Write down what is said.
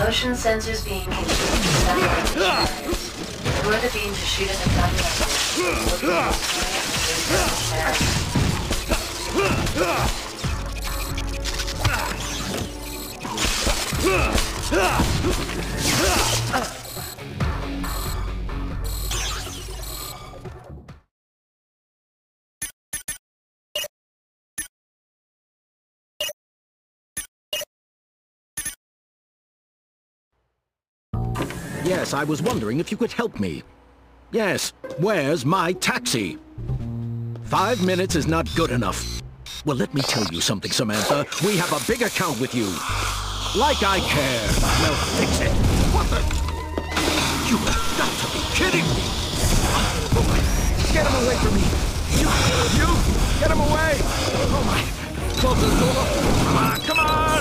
Motion sensors being connected to satellite generators. Lure the beam to shoot at the Yes, I was wondering if you could help me. Yes, where's my taxi? 5 minutes is not good enough. Well, let me tell you something, Samantha. We have a big account with you. Like I care. Well, fix it. What the? You have got to be kidding me. Oh my. Get him away from me. You! Get him away! Oh my. Close the door. Come on!